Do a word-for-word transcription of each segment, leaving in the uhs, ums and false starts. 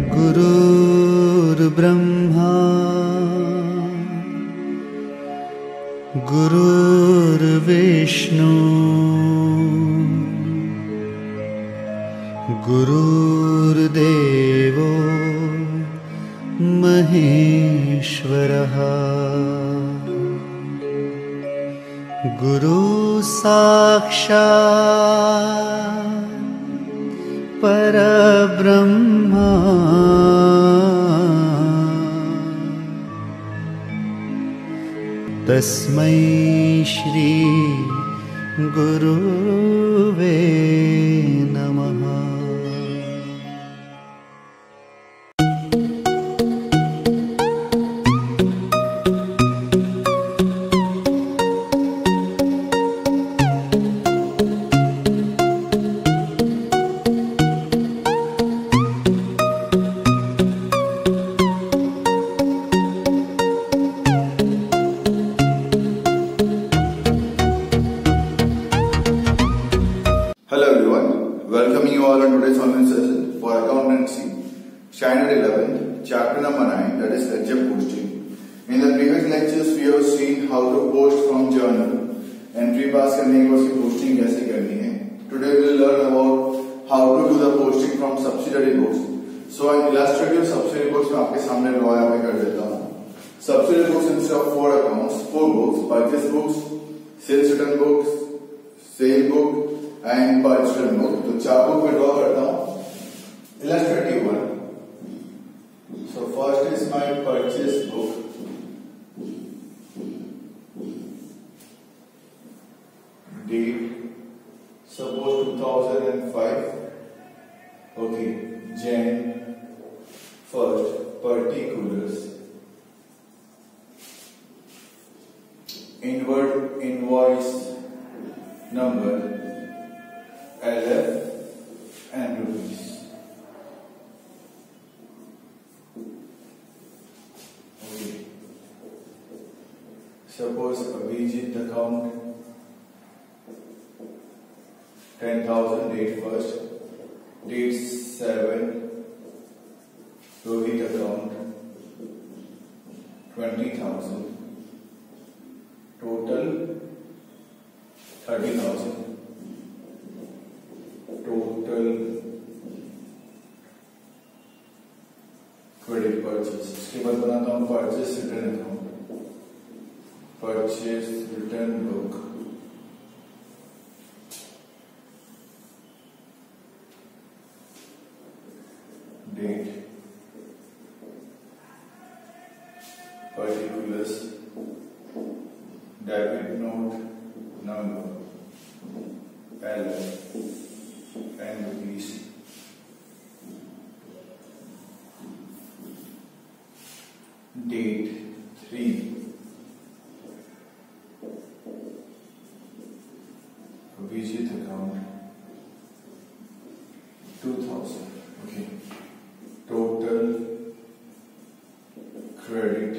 गुरुर्ब्रह्मा गुरुर्विष्णु गुरुर्देवो महेश्वरः गुरु साक्षात् परब्रह्मा तस्मै श्री गुरुवे नमः। Hello everyone, welcoming you all on today's online session for accountancy, standard eleven, chapter number nine, that is ledger posting. In the previous lectures, we have seen how to post from journal, entry pass करने के बाद उसकी posting कैसे करनी है. Today we will learn about how to do the posting from subsidiary books. So an illustrative subsidiary books मैं आपके सामने ड्रॉ यहाँ पे कर देता हूँ. Subsidiary books consist of four accounts, four books: purchase books, sales return books, sale book and purchase return book. तो चार बुक में ड्रॉ करता हूँ. Illustrative one. So first is my purchase book. Date suppose two thousand five. Okay, Jan first. Particulars. Inward invoice number L F and rupees. Okay. Suppose Abhijit account ten thousand, date first, date seven. Rohit account twenty thousand, total thirty thousand. Total credit purchase. इसके बाद बनाता हूँ purchase return account. Purchase return book. Date. Particulars. Debit note number L and rupees. Date three. Abhijit account two thousand. Okay. Total credit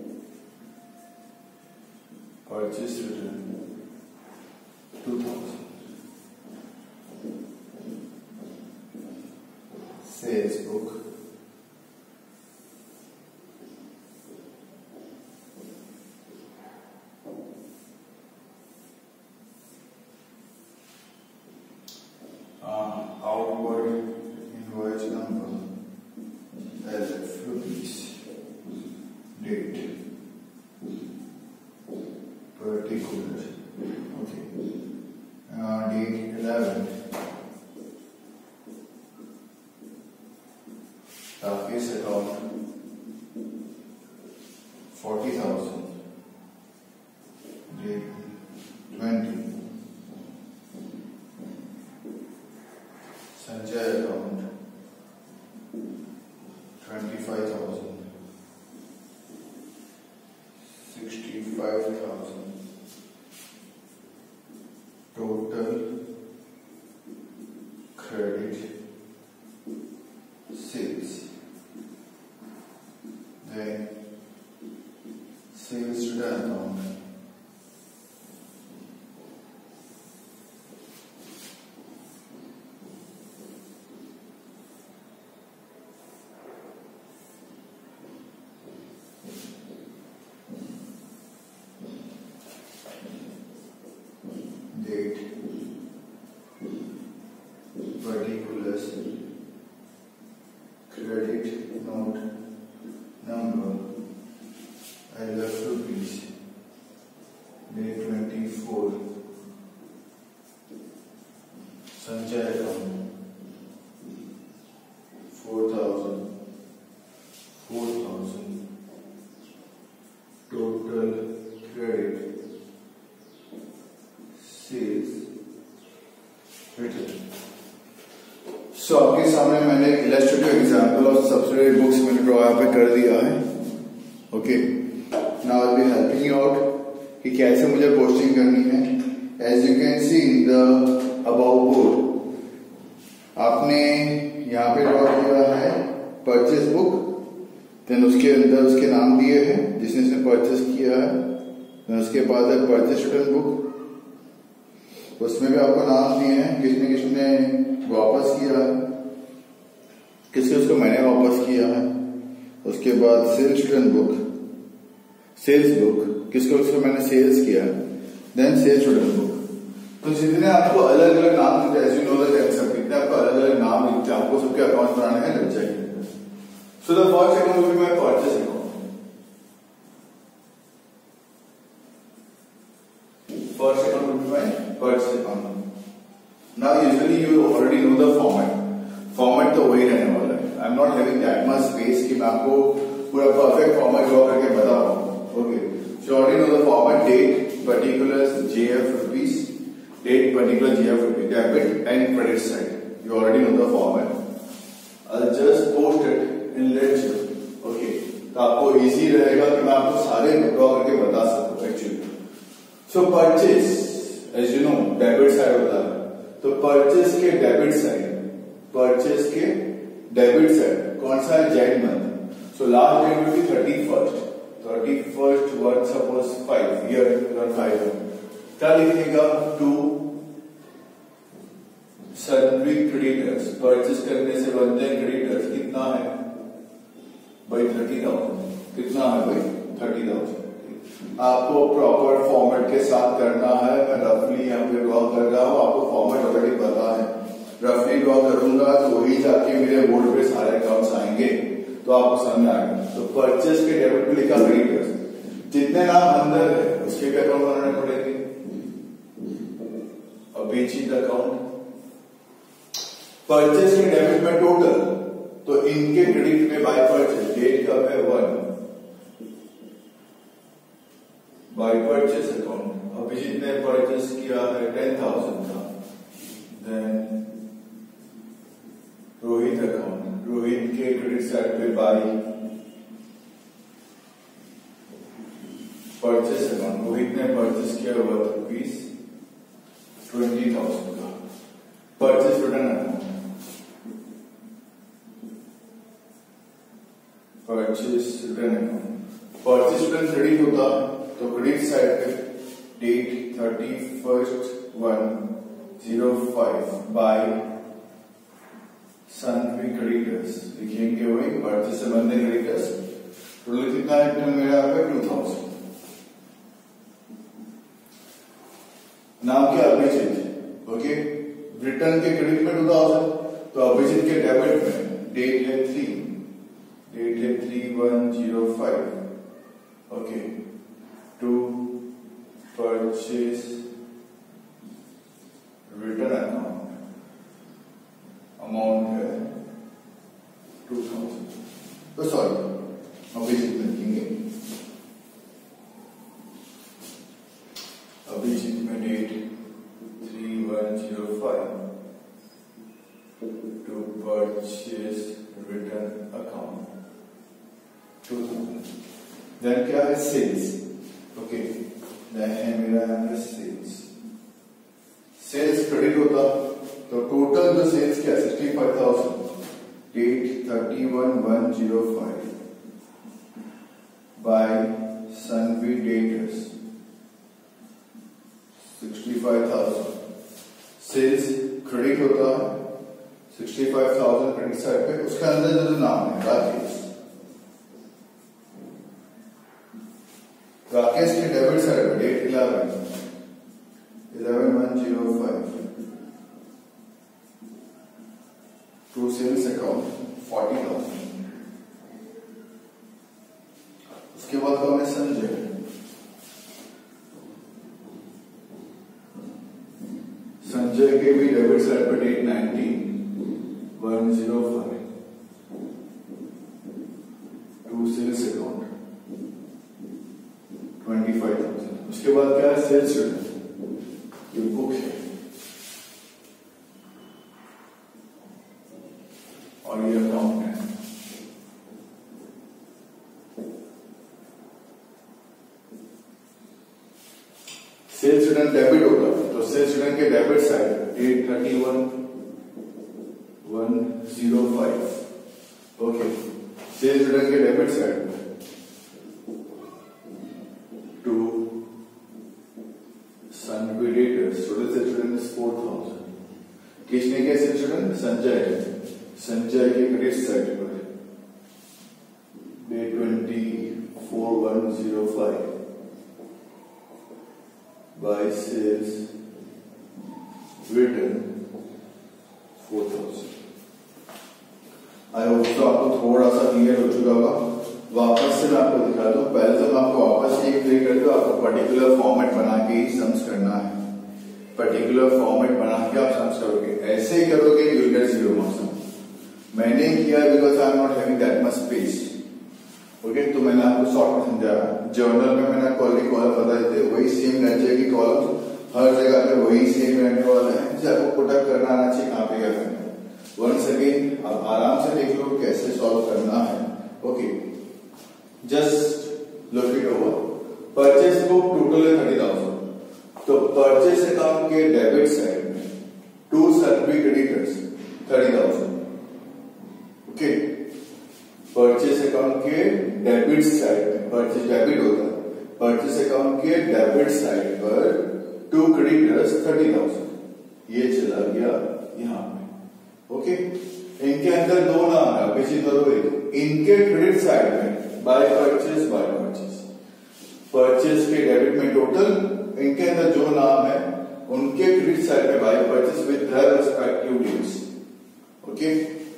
purchase return two thousand. Sales book. Uh, outward invoice number L F rupees. Date. Particular. Okay. Uh, date eleven. Rakesh account forty thousand. Date twenty. Sanjay account twenty-five thousand. Sixty-five thousand. Total credit sales. Then sales return account. Date particulars credit note number I love rupees date twenty-four संचय account four thousand four thousand total credit sales written. So so, आपके सामने मैंने एक illustrative example of subsidiary books मैंने draw यहाँ पे कर दिया है. Okay, now I will be helping you out कि कैसे मुझे पोस्टिंग करनी है. As you can see in the above board आपने यहाँ पे ड्रॉ किया है परचेज बुक, देन उसके अंदर उसके नाम दिए हैं जिसने इसने परचेज किया है, देन उसके बाद है परचेज रिटर्न बुक, उसमें भी आपको नाम दिए हैं किसने किसने वापस किया है, किसके उसको मैंने वापस किया है. उसके बाद sales return book, sales book किसको उसको मैंने सेल्स किया है, देन सेल्स रिटर्न बुक. तो जितने आपको अलग अलग नाम दिखते हैं, नो द कंसेप्ट, कितने आपको अलग अलग नाम दिखते हैं, आपको सबके अकाउंट बनाने हैं लग जाएंगे. So the first account will be my purchase account. First account will be my purchase account. Now usually you already know the format. Format तो वही रहने वाला है. I'm not having that much space कि मैं आपको पूरा perfect format ड्रॉ करके बता पाऊँ. Okay. So you already know the format: date, particulars, J F rupees, date, particular J F rupees, debit and credit side. You already know the format. I'll just post it in Ledger. Okay. तो आपको easy रहेगा कि मैं आपको सारे draw करके बता सकूँ actually. So purchase, as you know, debit side होता है. तो परचेज के डेबिट साइड, परचेज के डेबिट साइड कौन सा है? जेड month. So last date will be thirty first thirty first one suppose five year five. क्या लिखिएगा? To sundry creditors. परचेज करने से बनते हैं क्रेडिटर्स. कितना है भाई? Thirty thousand. कितना है भाई? Thirty thousand. आपको प्रॉपर फॉर्मेट के साथ करना है. मैं रफली यहाँ पे ड्रॉ कर रहा हूँ, आपको फॉर्मेट ऑलरेडी पता है. रफली ड्रॉ करूंगा तो ही जाके मेरे बोर्ड पे सारे अकाउंट्स आएंगे तो आपको समझ आएगा. तो परचेज के डेबिट पे लिखा क्रेडिटर्स. जितने नाम अंदर है उसके भी अकाउंट बनाने पड़ेंगे. अभिजीत अकाउंट. परचेज के डेबिट में टोटल, तो इनके क्रेडिट में बाय परचेज. डेट कब है? One. By purchase account Abhijit ने परचेज किया है टेन थाउजेंड का. देन रोहित अकाउंट, रोहित के क्रेडिट साइड पे बाय परचेज अकाउंट, रोहित ने परचेज किया वर्थ रुपीज ट्वेंटी थाउजेंड का. Purchase return account, purchase return account. Purchase return credit होता है तो क्रेडिट साइड पे date thirty first one zero five by sundry creditors लिखेंगे. वही परचेज से बनने क्रेडिटर्स. टोटल कितना रिटर्न मेरा यहाँ पे? Two thousand. नाम क्या? अभिजीत. ओके. रिटर्न के क्रेडिट में टू थाउजेंड, तो अभिजीत के डेबिट में डेट है थ्री, डेट है three one zero five. Okay. To purchase return account amount है टू थाउजेंड. तो सॉरी अभिजीत लिखेंगे. अभिजीत में date three one zero five to purchase return account two thousand. Then क्या है? सेल्स. ओके. देन है मेरा सेल्स. सेल्स क्रेडिट होता तो टोटल जो सेल्स क्या? Sixty five thousand. Date thirty one one zero five by sundry debtors sixty five thousand. Sales credit होता है sixty five thousand credit side पे. उसके अंदर जो नाम है राकेश, राकेश के डेबिट साइड पे date eleven eleven one zero five to sales account forty thousand. उसके बाद कौन है? संजय। संजय के भी डेबिट साइड पर date nineteen one zero five to sales account twenty five thousand. उसके बाद क्या है? सेल्स रिटर्न, ये बुक है और ये अकाउंट है। सेल्स रिटर्न डेबिट होगा तो सेल्स रिटर्न के debit side date thirty one one zero five. Okay, sales return के debit side to sundry debtors total sales return is four thousand. किसने क्या सेल्स रिटर्न? संजय है। संजय के क्रेडिट साइड पर date twenty four one zero five by sales return four thousand. I hope तो आपको थोड़ा सा क्लियर हो चुका होगा। वापस से मैं आपको दिखा दूं। पहले तो मैं आपको वापस से क्लियर कर दूं, आपको पर्टिकुलर फॉर्मेट बना के ही सम्स करना है। पर्टिकुलर फॉर्मेट बना के आप सम्स करोगे, ऐसे ही करोगे you will get zero marks. मैंने किया because I am not having that much space. Okay, तो मैंने आपको शॉर्ट में समझाया। जर्नल में मैंने कॉलम कॉलम बताए थे, वही सेम रह जाएगी कॉलम, हर जगह पे वही सेम रहने वाला है। जैसे आपको पुटअप करना आना चाहिए कहाँ पे क्या करना है। वंस अगेन आप आराम से देख लो कैसे सॉल्व करना है। Okay, just look it over. Purchase book total है थर्टी थाउजेंड, तो परचेस अकाउंट के डेबिट साइड में to sundry creditors thirty thousand. Okay, purchase account के डेबिट साइड में, परचेस डेबिट होता है, परचेस अकाउंट के डेबिट साइड पर टू क्रेडिटर्स थर्टी थाउजेंड। ये चला गया यहां पे। ओके, इनके अंदर दो नाम है, बेसिक दो एक। इनके क्रेडिट साइड में by purchase by purchase, purchase के डेबिट में टोटल, इनके अंदर जो नाम है उनके क्रेडिट साइड में by purchase with their respective dates. Okay,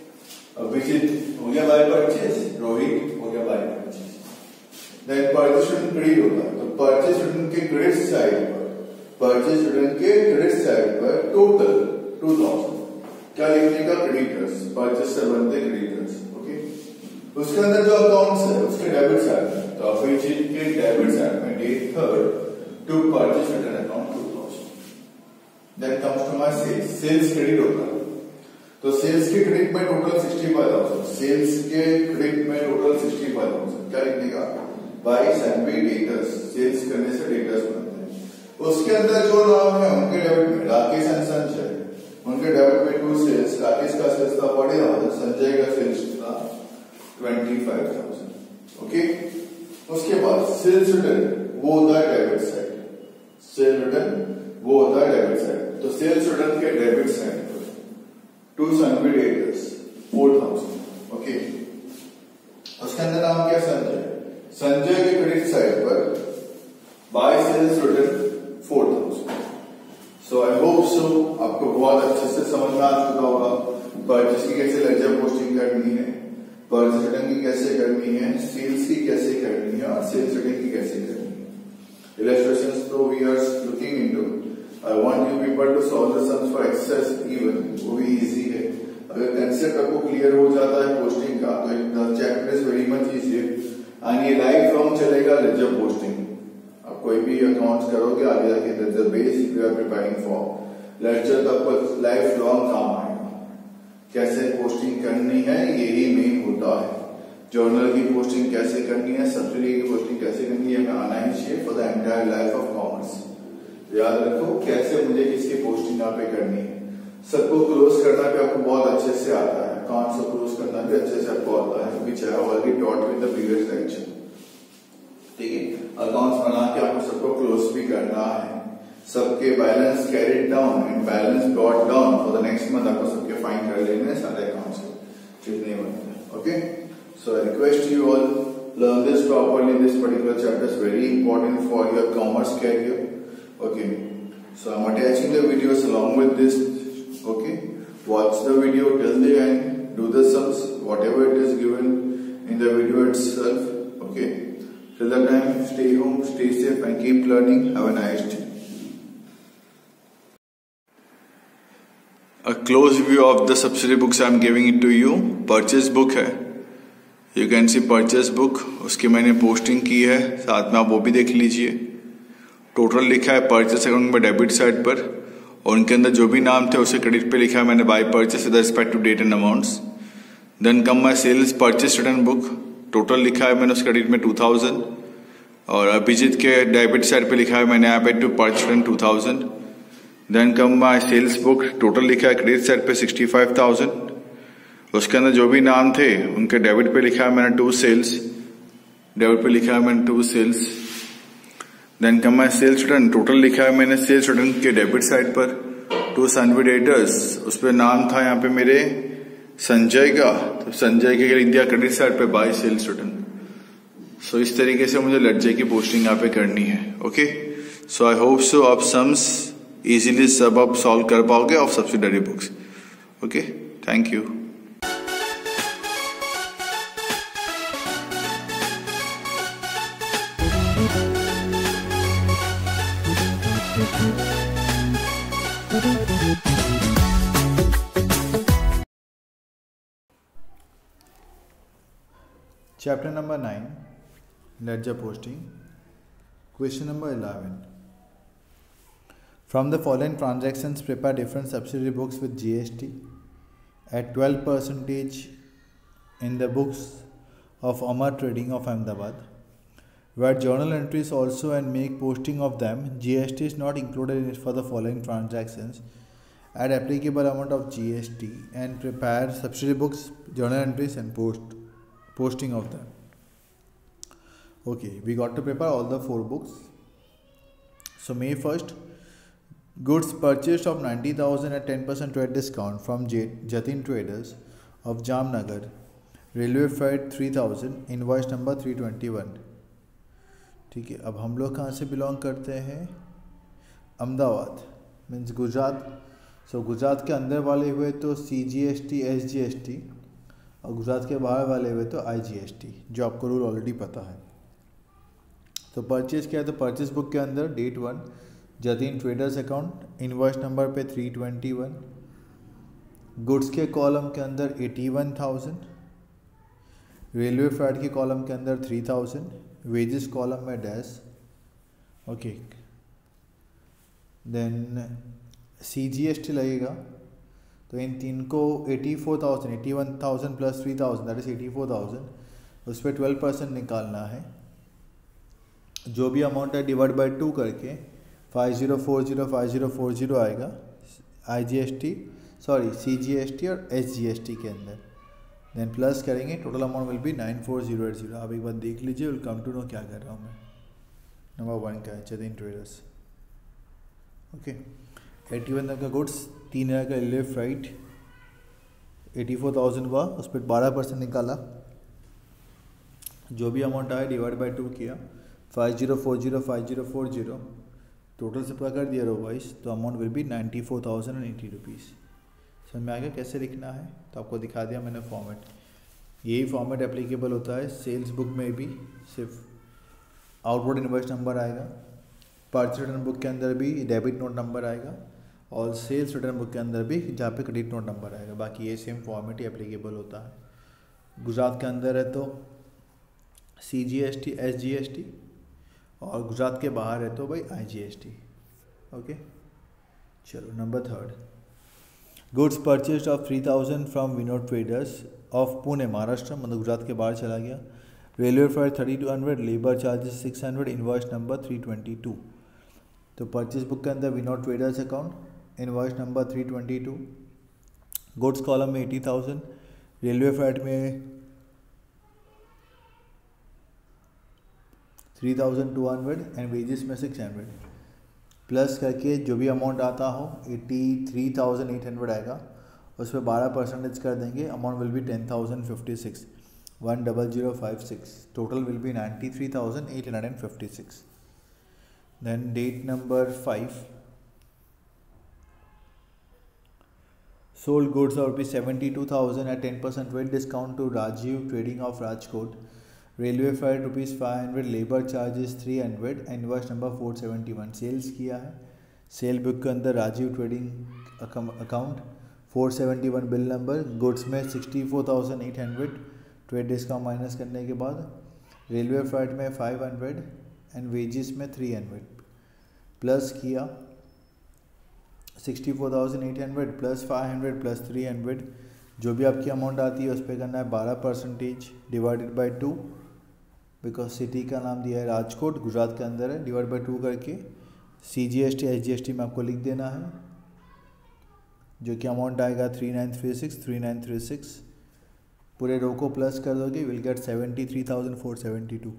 Abhijeet हो गया बाय परचेस, रोहित हो गया by purchase. Then purchase return credit होता है, तो परचेस रिटर्न के क्रेडिट साइड पर, परचेस रिटर्न के क्रेडिट साइड पर टोटल टू थाउजेंड क्या लिखने का? क्रेडिटर्स, परचेस से बनते क्रेडिटर्स। ओके, उसके अंदर जो अकाउंट्स है उसके डेबिट साइड में, तो अभिजीत के डेबिट साइड में date third to purchase return account two thousand. Then comes to my sales, sales credit होता है, तो सेल्स के क्रेडिट में total sixty five thousand, sales के क्रेडिट में टोटल सिक्सटी फाइव थाउजेंड क्या लिखने का? बाय सनवी डेटर्स, सेल्स करने से डेटर्स बनते हैं। उसके अंदर जो नाम है उनके डेबिट में राकेश एंड संजय, उनके डेबिट में टू सेल्स, राकेश का सेल्स था फोर्टी थाउजेंड, संजय का सेल्स था ट्वेंटी फाइव थाउजेंड। ओके, उसके बाद सेल्स रिटर्न वो होता है डेबिट साइड, सेल रिटर्न वो होता है डेबिट साइड, तो सेल्स रिटर्न के debit side to sundry debtors four thousand. Okay, उसके अंदर नाम क्या? संजय। संजय के क्रेडिट साइड पर by sales return four thousand. So I hope so आपको बहुत अच्छे से समझ में आ चुका होगा परचेस की कैसे लेजर पोस्टिंग करनी है, परचेस रिटर्न की कैसे करनी है, सेल्स की कैसे करनी है और सेल्स रिटर्न की कैसे करनी है। इलस्ट्रेशंस तो we are looking into. I want you people to solve the sums for excess even, वो भी इजी है। अगर कंसेप्ट आपको क्लियर हो जाता है पोस्टिंग का तो the chapter is very much easier and ये लाइफ लॉन्ग चलेगा लेजर पोस्टिंग। आप कोई भी अकाउंट्स करोगे आगे जाके that's the base you are preparing for ledger, तो आपको लाइफ लॉन्ग काम आएगा। कैसे पोस्टिंग करनी है यही मेन होता है। जर्नल की पोस्टिंग कैसे करनी है, सब्सिडी की पोस्टिंग कैसे करनी है, हमें आना ही चाहिए for the entire life of commerce. याद रखो कैसे मुझे किसकी पोस्टिंग यहाँ पे करनी है। सबको क्लोज करना भी आपको बहुत अच्छे से आता है, अकाउंट से क्लोज करना भी अच्छे से आपको आता है, which I have already taught with the previous lecture. ठीक है, अकाउंट्स बना के आपको सबको क्लोज भी करना है, सबके balance carried down and balance brought down for the next month आपको सबके फाइन कर लेने सारे अकाउंट्स जितने बनते हैं। Okay, so I request you all learn this properly. This particular chapter is very important for your commerce career. Okay, So I'm attaching the videos along with this. Okay, watch the video till the end. Do the sums, whatever it is given in the video itself. Okay, till the time, stay home, stay safe, and keep learning. Have a nice day. A close view of the subsidiary books I am giving it to you. Purchase book है, you can see purchase book, उसकी मैंने posting की है, साथ में आप वो भी देख लीजिए. टोटल लिखा है परचेस अकाउंट में डेबिट साइड पर, और उनके अंदर जो भी नाम थे उसे क्रेडिट पे लिखा है मैंने by purchase with respect to date and amounts. Then come my sales purchase return book, total लिखा है मैंने उस क्रेडिट में टू थाउजेंड, और अभिजीत के डेबिट साइड पे लिखा है मैंने यहाँ पे to purchase return two thousand. Then come my sales book, total लिखा है क्रेडिट साइड पे सिक्सटी फाइव थाउजेंड, उसके अंदर जो भी नाम थे उनके डेबिट पे लिखा है मैंने टू सेल्स, डेबिट पे लिखा है मैंने to sales. Then come my sales return, total लिखा है मैंने सेल्स रिटर्न के डेबिट साइड पर टू सनवी डेटर्स, उस पर नाम था यहाँ पे मेरे संजय का, तो संजय के लिख दिया क्रेडिट साइड पे बाय सेल्स रिटर्न. सो इस तरीके से मुझे लेडजर की पोस्टिंग यहाँ पे करनी है. ओके, सो आई होप सो आप सम्स इजीली सब आप सॉल्व कर पाओगे of subsidiary books. Okay, thank you. Chapter number nine, Ledger Posting. Question number eleven. From the following transactions, prepare different subsidiary books with G S T at twelve percent in the books of Amar Trading of Ahmedabad. Write journal entries also and make posting of them. G S T is not included in it for the following transactions. Add applicable amount of G S T and prepare subsidiary books, journal entries and post posting of them. Okay, we got to prepare all the four books. So May first, goods purchased of ninety thousand at ten percent trade discount from Jatin Traders of Jamnagar. Railway freight three thousand, invoice number three twenty-one. ठीक है, अब हम लोग कहाँ से belong करते हैं? Ahmedabad means Gujarat. So Gujarat के अंदर वाले हुए तो C G S T, S G S T, और गुजरात के बाहर वाले हुए तो आई जी एस टी, जो आपको रूल ऑलरेडी पता है. तो परचेज क्या है? तो परचेज बुक के अंदर date one Jatin traders account, invoice number पे थ्री ट्वेंटी वन. गुड्स के कॉलम के अंदर eighty one thousand, railway freight के कॉलम के अंदर थ्री थाउजेंड, वेजेस कॉलम में dash. Okay, then C G S T लगेगा, तो इन तीन को eighty four thousand, eighty one thousand plus three thousand that is eighty four thousand, उस पर ट्वेल्व परसेंट निकालना है. जो भी अमाउंट है डिवाइड बाय टू करके five zero four zero five zero four zero आएगा I G S T, sorry C G S T और एस जी एस टी के अंदर. देन प्लस करेंगे, total amount will be nine four zero eight zero. आप एक बार देख लीजिए, will come to know क्या कर रहा हूँ मैं. नंबर वन का है Jatin traders. Okay, eighty one का गुड्स, तीन हज़ार का railway freight, eighty four thousand हुआ, उस पर बारह परसेंट निकाला, जो भी अमाउंट आया डिवाइड बाय टू किया, five zero four zero five zero four zero, total सबका कर दिया रो वाइज, तो amount will be ninety four thousand and eighty rupees. समझ में आ गया कैसे लिखना है? तो आपको दिखा दिया मैंने फॉर्मेट. यही फॉर्मेट एप्लीकेबल होता है सेल्स बुक में भी, सिर्फ आउटवर्ड इनवॉइस नंबर आएगा, परचेज रिटर्न बुक के अंदर भी डेबिट नोट नंबर आएगा, और सेल्स रिटर्न बुक के अंदर भी जहाँ पे क्रेडिट नोट नंबर आएगा. बाकी ये सेम फॉर्मेट ही एप्लीकेबल होता है. गुजरात के अंदर है तो C G S T, S G S T, और गुजरात के बाहर है तो भाई I G S T. Okay, चलो number third, goods purchase of three thousand from Vinod traders of Pune Maharashtra, मतलब गुजरात के बाहर चला गया. Railway fare thirty two hundred, labour charges six hundred, invoice number three twenty two. तो परचेज बुक के अंदर Vinod traders account, invoice number three twenty to. Goods column में eighty thousand, railway freight में three thousand two hundred and wages में six hundred. Plus करके जो भी amount आता हो eighty three thousand eight hundred आएगा, उस पर बारह परसेंटेज कर देंगे, amount will be ten thousand fifty six, one double zero five six. Total will be ninety three thousand eight hundred and fifty six. Then date number five, sold goods of rupees seventy-two thousand at ten percent weight discount to Rajiv Trading of Rajkot. Railway freight rupees five hundred, labor charges three hundred, invoice number four seventy-one. Sales किया है, sale book के अंदर Rajiv trading account four seventy one bill number, goods में sixty four thousand eight hundred trade discount minus करने के बाद, railway freight में five hundred and wages में थ्री हंड्रेड प्लस किया sixty four thousand eight hundred plus five hundred plus three hundred, जो भी आपकी अमाउंट आती है उस पर करना है बारह percentage divided by two, because city का नाम दिया है राजकोट, गुजरात के अंदर है, डिवाइड बाई टू करके C G S T H G S T में आपको लिख देना है, जो कि अमाउंट आएगा three nine three six three nine three six. पूरे रो को प्लस कर दोगे, will get seventy three thousand four seventy two.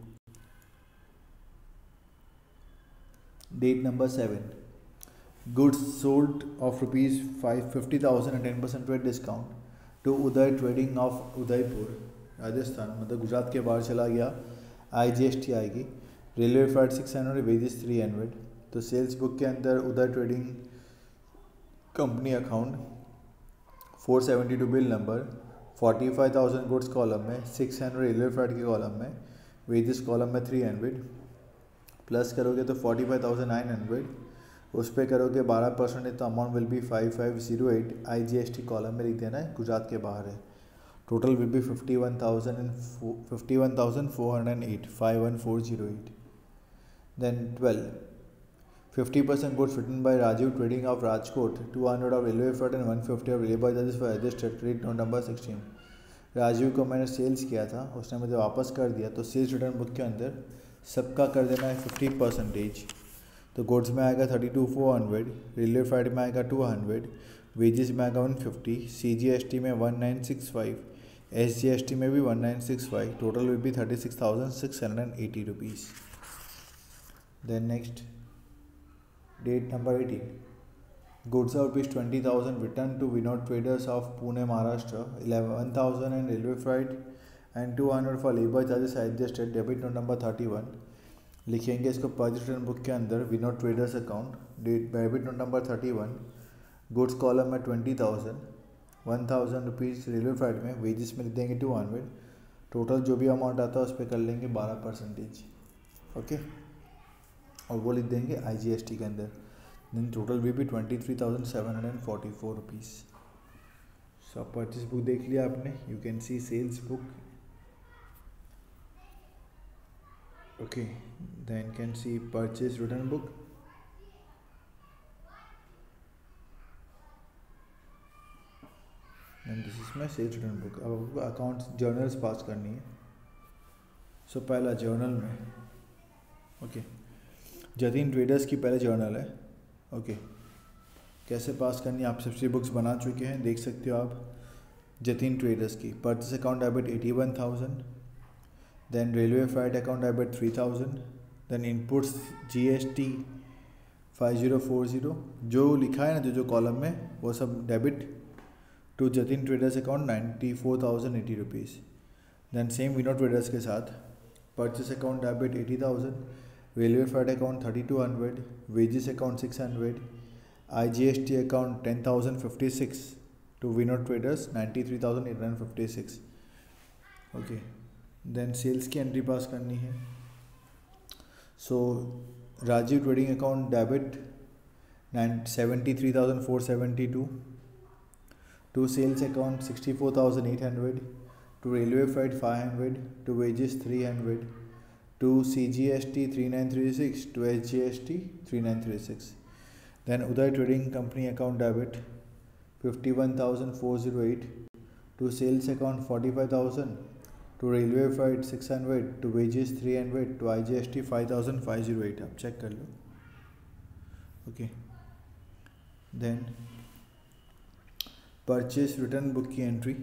Date number seven, goods sold of rupees five fifty thousand and ten percent rate discount to Uday trading of Udaipur Rajasthan, मतलब गुजरात के बाहर चला गया, आई G S T आएगी, railway freight six hundred, wages three hundred. तो sales book के अंदर Uday trading company account four seventy two bill number, forty five thousand goods column में, सिक्स हंड्रेड रेलवे फ्राइट के कॉलम में, वेजेस कॉलम में three hundred plus करोगे तो forty five thousand nine hundred, उस पर करोगे बारह परसेंट तो amount will be five five zero eight, I G S T column में लिख देना है, गुजरात के बाहर है। Total will be fifty one thousand and fifty one thousand four hundred eight, five one four zero eight. Then twelve, fifty percent goods written by Rajiv Trading of Rajkot, two hundred of railway freight and one fifty of labor charges for adjusted credit note number sixteen। Rajiv को मैंने sales किया था, उसने मुझे वापस कर दिया, तो सेल्स रिटर्न बुक के अंदर सबका कर देना है फिफ्टी परसेंटेज। तो गुड्स में आएगा thirty two four hundred, railway freight में आएगा टू हंड्रेड, वेजेस में आएगा one fifty, C G S T में one nine six five, S G S T में भी one nine six five, total will be thirty six thousand six hundred eighty rupees. Then next, date number eighteen, goods of rupees twenty thousand return to Vinod traders of Pune Maharashtra, eleven thousand and railway fright and two hundred for labour charges adjusted, debit note number thirty one. लिखेंगे इसको purchase return book के अंदर, Vinod traders account, debit note number thirty one, goods column में twenty thousand, one thousand rupees railway freight में, wages में लिख देंगे two hundred, total जो भी अमाउंट आता है उस पर कर लेंगे बारह परसेंटेज, ओके, और वो लिख देंगे आई जी एस टी के अंदर। देन टोटल भी भी twenty three thousand seven hundred forty four rupees. So purchase book देख लिया आपने, you can see sales book, okay, then can see purchase return book, and this is my sales return book. अब आपको accounts journals pass करनी है। So so, पहला journal में, okay okay. Jatin traders की पहले जर्नल है, ओके, कैसे पास करनी है, आप सबसे बुक्स बना चुके हैं, देख सकते हो आप। जतीन ट्रेडर्स की purchase account debit eighty one thousand, then railway freight account debit three thousand, then inputs G S T five zero four zero, जो लिखा है ना जो जो कॉलम में वो सब debit to Jatin traders account ninety four thousand eighty rupees. Then same Vinod traders के साथ purchase account debit eighty thousand, railway freight account thirty two hundred, wages account six hundred, I G S T account ten thousand fifty six to Vinod traders ninety three thousand eight hundred fifty six, okay. Then sales की entry pass करनी है। So Rajiv trading account debit nine seventy three thousand four seventy two, to sales account sixty four thousand eight hundred, to railway freight five hundred, to wages three hundred, to C G S T three nine three six, to H G S T three nine three six. Then Uday Trading Company account debit fifty-one thousand four hundred eight, to sales account forty-five thousand, to railway freight six hundred, to wages three hundred, to I G S T five thousand five hundred eight। आप check कर लो, okay. Then purchase return book की entry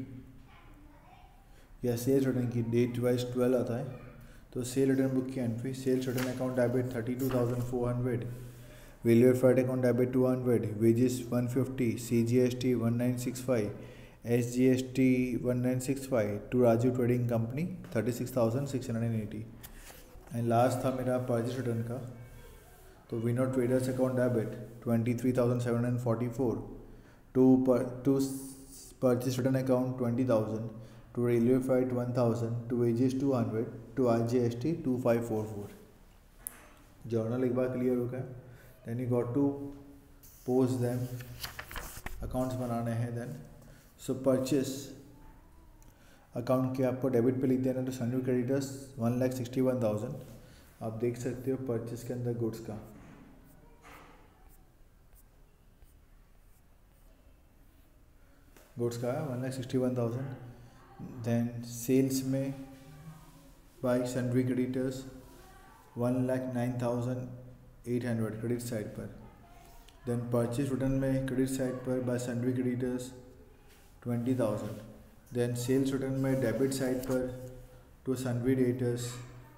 या sales return की date wise twelve आता है, तो sale return book की entry, sales return account debit thirty two thousand four hundred, railway freight account debit two hundred, wages one fifty, C G S T one nine six five, S G S T one nine six five, to Rajiv trading company thirty six thousand six hundred eighty. And last था मेरा purchase return का, तो Vinod traders account debit twenty three thousand seven hundred forty four, to per, to purchase return account twenty thousand, to railway freight one thousand, to wages two hundred, to I G S T two five four four. Journal एक बार clear हो गया. Then you got to post them, accounts बनाने हैं. Then so purchase account के आपको debit पे लिख देना तो sundry creditors one lakh sixty one thousand. आप देख सकते हो परचेस के अंदर गुड्स का गुड्स का है one lakh sixty one thousand. Then sales में by sundry creditors one lakh nine thousand eight hundred credit side पर. देन परचेज रिटर्न में क्रेडिट साइड पर by sundry creditors twenty thousand. Then sales return में debit side पर to sundry debtors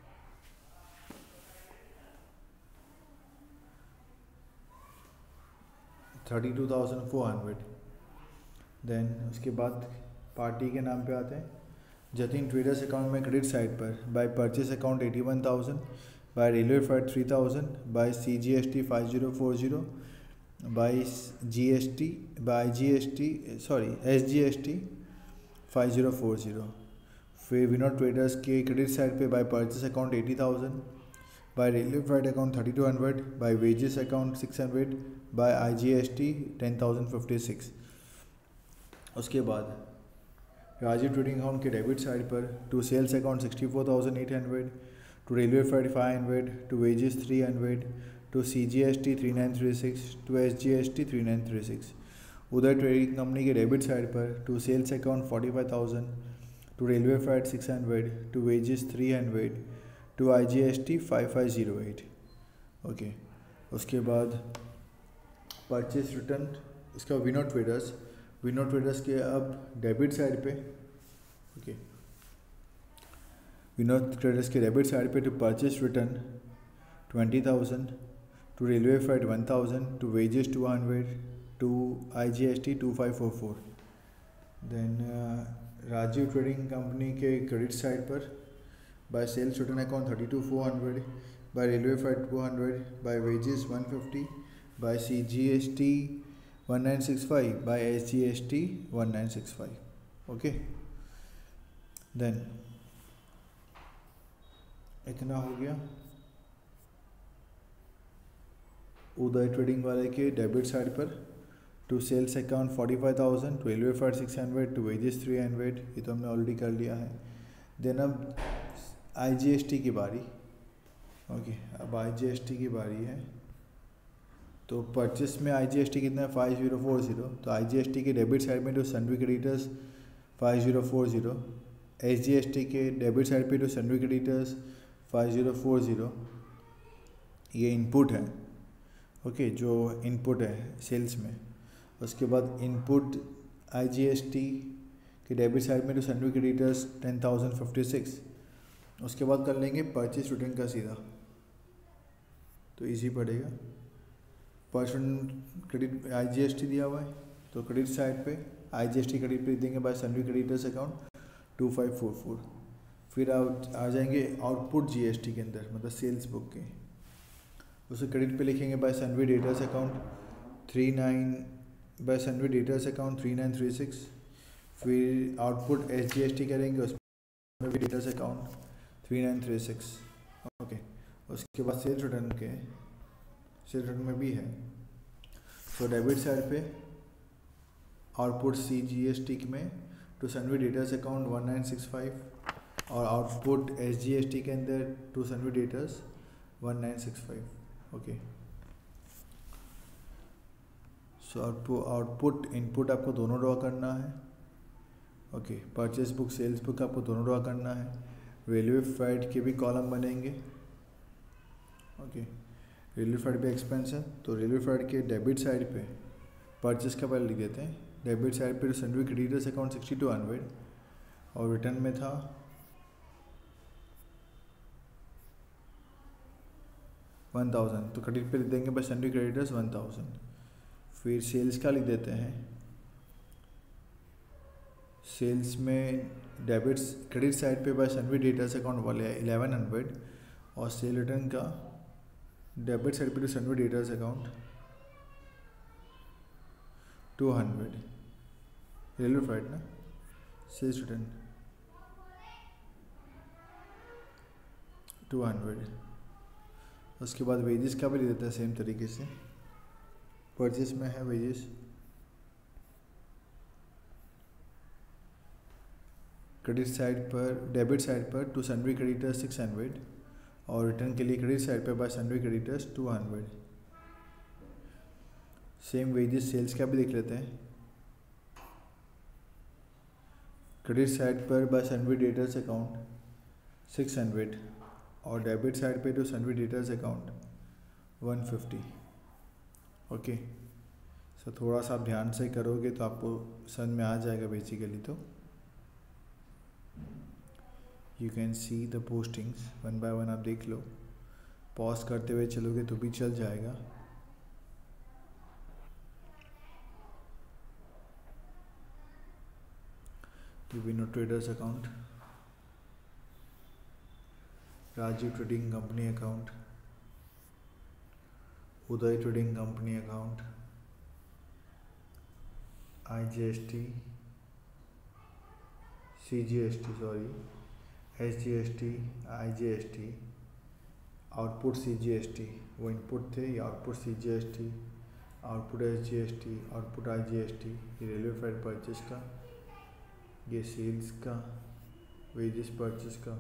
thirty two thousand four hundred. Then उसके बाद party के नाम पे आते हैं. जतिन ट्रेडर्स अकाउंट में क्रेडिट साइड पर by purchase account eighty one thousand, by railway freight three thousand, by C G S T five zero four zero, by G S T by G S T sorry S G S T five zero four zero. फिर Vinod traders के credit side पे by purchase account eighty thousand, by railway freight account thirty two hundred, by wages account six hundred, by I G S T ten thousand fifty six. उसके बाद Rajiv trading account के debit side पर to sales account sixty four thousand eight hundred, to railway freight five hundred, to wages three hundred, to C G S T three nine three six, to S G S T three nine three six. Uday trading company के debit side पर to sales account forty five thousand, to railway freight six hundred, to wages three hundred, to I G S T five five zero eight. Okay. उसके बाद purchase return इसका Vinod traders Vinod traders के अब debit side पे okay Vinod traders के debit side पे to purchase return twenty thousand, to railway freight one thousand, to wages two hundred, to I G S T two five four four. Then Rajiv trading company के credit side पर by sales return account thirty two four hundred, by railway freight two hundred, by wages one fifty, by C G S T one nine six five, by S G S T one nine six five. Okay. Then इतना हो गया Uday trading वाले के debit side पर to sales account forty five thousand, to railway freight six hundred, to wages three hundred. ये तो हमने already कर लिया है. देन अब आई जी एस टी की बारी. ओके. अब आई जी एस टी की बारी है. तो परचेस में आई जी एस टी कितना है फाइव जीरो फोर जीरो. तो आई जी एस टी के डेबिट साइड में to sundry creditors five zero four zero, S G S T के डेबिट साइड पे to sundry creditors five zero four zero. ये input है. Okay okay, जो input है sales में. उसके बाद input I G S T के डेबिट साइड में to sundry creditors ten thousand fifty six. उसके बाद कर लेंगे परचेस रिटर्न का सीधा, तो इजी पड़ेगा. Purchase credit I G S T दिया हुआ है तो क्रेडिट साइड पे I G S T credit पे देंगे by sundry creditors account two five four four. फिर आउट आ जाएंगे आउटपुट जी एस टी के अंदर, मतलब सेल्स बुक के. उसे क्रेडिट पे लिखेंगे by sundry debtors account three nine by sundry debtors account three nine three six. फिर output S G S T करेंगे उसमें भी debtors account three nine three six. Okay. उसके बाद सेल्स रिटर्न के सेल्स रिटर्न में भी है. तो डेबिट साइड पे output C G S T में to sundry debtors account one nine six five और output S G S T के अंदर to sundry debtors one nine six five. Okay. So output output input आपको दोनों draw करना है. Okay. Purchase book sales book आपको दोनों draw करना है. रेलवे फ्रेट के भी कॉलम बनेंगे. ओके. रेलवे फ्रेट पे एक्सपेंस है तो रेलवे फ्रेट के डेबिट साइड पे परचेस का पहले लिख देते हैं. डेबिट साइड पे sundry creditors account sixty two hundred और रिटर्न में था वन थाउजेंड, तो क्रेडिट पे लिख देंगे by sundry creditors one thousand. फिर सेल्स का लिख देते हैं. सेल्स में डेबिट्स क्रेडिट साइड पे बाय सन्ड्री डेटर्स अकाउंट वाले इलेवन हंड्रेड और सेल रिटर्न का डेबिट साइड पे to sundry debtors account two hundred railway freight ना सेल्स रिटर्न टू हंड्रेड। उसके बाद वेजेस का भी दे देता है सेम तरीके से। परचेस में है वेजेस क्रेडिट साइड पर डेबिट साइड पर to sundry creditors six hundred और रिटर्न के लिए क्रेडिट साइड पर by sundry creditors two hundred. Same wages sales का भी देख लेते हैं। क्रेडिट साइड पर by sundry debtors account six hundred और डेबिट साइड पे to sundry debtors account one fifty. Okay, so थोड़ा सा आप ध्यान से करोगे तो आपको समझ में आ जाएगा बेसिकली। तो you can see the postings one by one, आप देख लो। पॉज करते हुए चलोगे तो भी चल जाएगा। Vinod traders account, Rajiv trading company account, Uday trading company account, I G S T, C G S T sorry S G S T, I G S T, output C G S T, वो input थे, ये output C G S T, output S G S T, output I G S T, ये railway freight purchase का, ये sales का, wages purchase का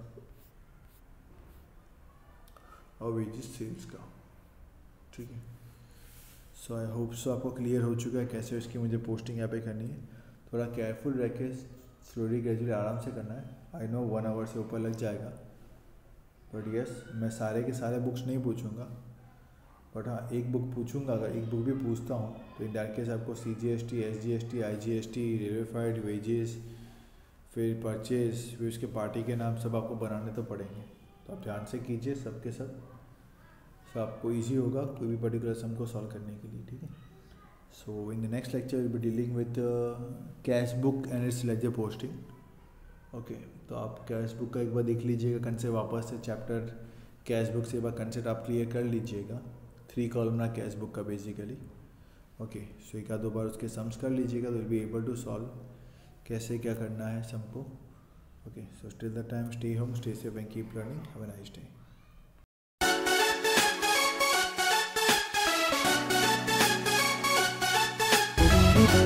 और wages sales का। ठीक है, सो आई होप सो आपको क्लियर हो चुका है कैसे इसकी मुझे पोस्टिंग यहाँ पे करनी है। थोड़ा केयरफुल रह के स्लोली ग्रेजुअली आराम से करना है। आई नो वन आवर से ऊपर लग जाएगा, बट यस मैं सारे के सारे बुक्स नहीं पूछूंगा, बट हाँ एक बुक पूछूंगा। अगर एक बुक भी पूछता हूँ तो इन दैट केस आपको C G S T, S G S T, I G S T, railway freight, wages, फिर परचेज, फिर उसके पार्टी के नाम सब आपको बनाने तो पड़ेंगे। तो आप ध्यान से कीजिए सबके सब, सो आपको ईजी होगा कोई भी पर्टिकुलर सम को सॉल्व करने के लिए। ठीक है, so in the next lecture will be dealing with cash book and its ledger posting. Okay, तो आप कैश बुक का एक बार देख लीजिएगा, कंसेप्ट वापस से चैप्टर कैश बुक से एक बार कंसेप्ट आप क्लियर कर लीजिएगा। थ्री कॉलम कैश बुक का बेसिकली। ओके, सो एक आध दो बार उसके सम्स कर लीजिएगा तो will be able to solve कैसे क्या करना है सम को। Okay, so still the time stay home, stay safe and keep learning. Have a nice day.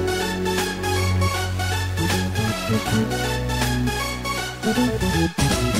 Thank you.